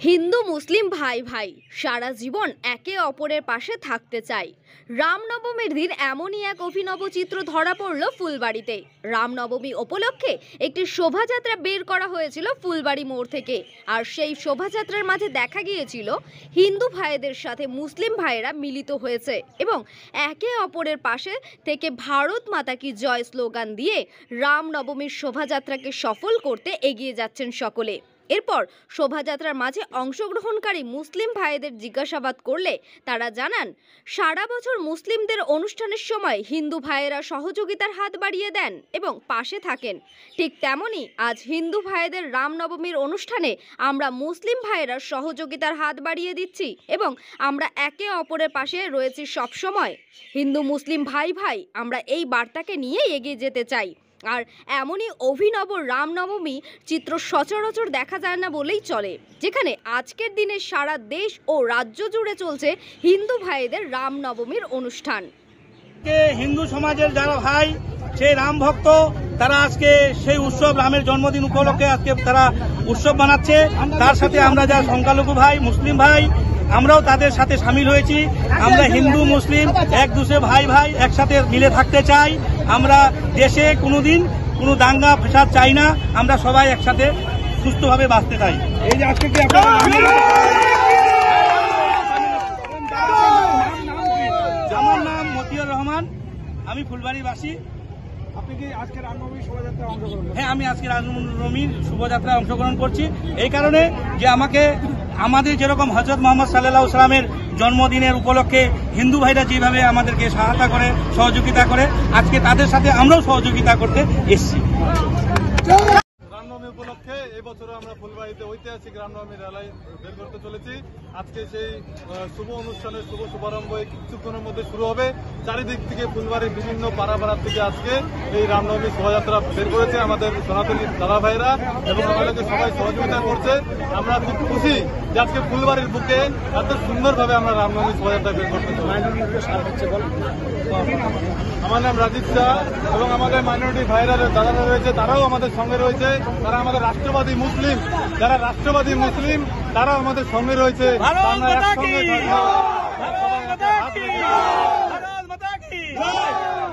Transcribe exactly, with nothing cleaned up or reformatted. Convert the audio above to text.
হিন্দু মুসলিম ভাই ভাই সারা জীবন একে অপরের পাশে থাকতে চাই। রামনবমীর দিন এমনই এক অভিনব চিত্র ধরা পড়ল ফুলবাড়িতে। রামনবমী উপলক্ষে একটি শোভাযাত্রা বের করা হয়েছিল ফুলবাড়ি মোড় থেকে, আর সেই শোভাযাত্রার মাঝে দেখা গিয়েছিল হিন্দু ভাইদের সাথে মুসলিম ভাইয়েরা মিলিত হয়েছে এবং একে অপরের পাশে থেকে ভারত মাতা কি জয় স্লোগান দিয়ে রামনবমীর শোভাযাত্রাকে সফল করতে এগিয়ে যাচ্ছেন সকলে। এরপর শোভাযাত্রার মাঝে অংশগ্রহণকারী মুসলিম ভাইদের জিজ্ঞাসাবাদ করলে তারা জানান, সারা বছর মুসলিমদের অনুষ্ঠানের সময় হিন্দু ভাইয়েরা সহযোগিতার হাত বাড়িয়ে দেন এবং পাশে থাকেন। ঠিক তেমনই আজ হিন্দু ভাইদের রামনবমীর অনুষ্ঠানে আমরা মুসলিম ভাইয়েরা সহযোগিতার হাত বাড়িয়ে দিচ্ছি এবং আমরা একে অপরের পাশে রয়েছি সব সময়। হিন্দু মুসলিম ভাই ভাই আমরা এই বার্তাকে নিয়ে এগিয়ে যেতে চাই। আর এমনই অভিনব রামনবমী চিত্র সচরাচর দেখা যায় না বলেই চলে, যেখানে আজকের দিনে সারা দেশ ও রাজ্য জুড়ে চলছে হিন্দু ভাইদের রামনবমীর অনুষ্ঠান। হিন্দু সমাজের যারা ভাই সেই রাম ভক্ত, তারা আজকে সেই উৎসব রামের জন্মদিন উপলক্ষে আজকে তারা উৎসব বানাচ্ছে। তার সাথে আমরা যারা সংখ্যালঘু ভাই মুসলিম ভাই আমরাও তাদের সাথে সামিল হয়েছি। আমরা হিন্দু মুসলিম এক দুসে ভাই ভাই একসাথে মিলে থাকতে চাই। আমরা দেশে কোনোদিন কোনো দাঙ্গা ফেসাদ চাই না, আমরা সবাই একসাথে সুস্থভাবে বাঁচতে চাই। এই যে আজকে আমার নাম মতিউর রহমান, আমি ফুলবাড়িবাসী। আপনি কি আজকে রামনবমী শোভাযাত্রায় অংশগ্রহণ? হ্যাঁ, আমি আজকে রামনবমীর শোভাযাত্রায় অংশগ্রহণ করছি এই কারণে যে আমাকে আমাদের যেরকম হযরত মুহাম্মদ সাল্লাল্লাহু আলাইহি ওয়াসাল্লামের জন্মদিনের উপলক্ষে হিন্দু ভাইরা যেভাবে আমাদেরকে সহায়তা করে সহযোগিতা করে, আজকে তাদের সাথে আমরাও সহযোগিতা করতে এসেছি। রামনবমী উপলক্ষে এবছরও আমরা ফুলবাড়িতে ঐতিহাসিক রামনবমী রেলাই বের করতে চলেছি। আজকে সেই শুভ অনুষ্ঠানের শুভ শুভারম্ভ কিছুক্ষণের মধ্যে শুরু হবে। চারিদিক থেকে ফুলবাড়ির বিভিন্ন পাড়া পাড়ার থেকে আজকে এই রামনবমী শোভাযাত্রা বের করেছে আমাদের সনাতনী দাদা ভাইরা এবং আমাদেরকে সবাই সহযোগিতা করছে। আমরা খুব খুশি যে আজকে ফুলবাড়ির বুকে এত সুন্দরভাবে আমরা রামনবমী শোভাযাত্রা বের করতে চলেছি। আমার নাম রাজীব শাহ এবং আমাদের মাইনরিটি ভাইরা দাদারা রয়েছে, তারাও আমাদের সঙ্গে রয়েছে। তারা আমাদের রাষ্ট্রবাদী মুসলিম, যারা রাষ্ট্রবাদী মুসলিম তারাও আমাদের সঙ্গে রয়েছে। আমরা একসঙ্গে